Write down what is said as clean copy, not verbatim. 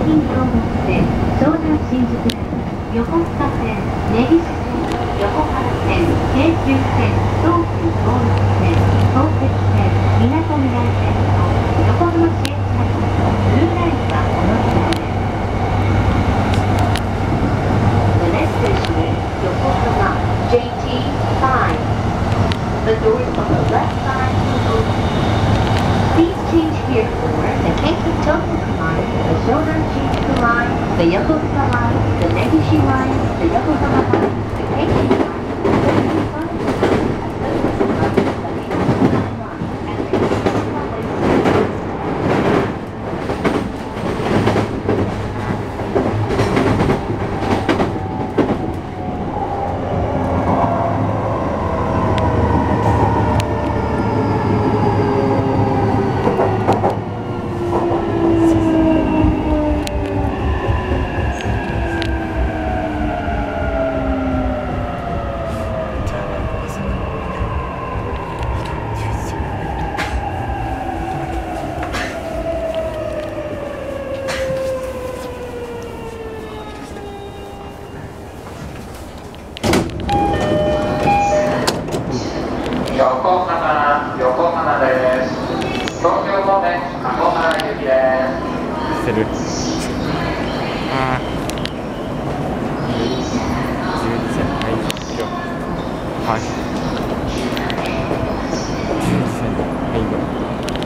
金と思って湘南新宿ライン、横須賀線、根岸線、横浜線、京急線、東急東横線、東鉄線、みなとみらい線と横浜市営地下鉄ブルーラインはお乗り換えです。The next station is Yokohama JT5. The doors on the left side will open. Please change here for the Keiki Tohoku line, the Shonan Shinjuku line, the Yokosuka line, the Negishi line, the Yokohama line, the Keiki line, the Yokosuka line, the Yokosuka line, the Minato line, and the Yokosuka line. 横浜です。東京方面、鴨原行きです。 してる。ああ。12線はいよ。はい。12線はいよ。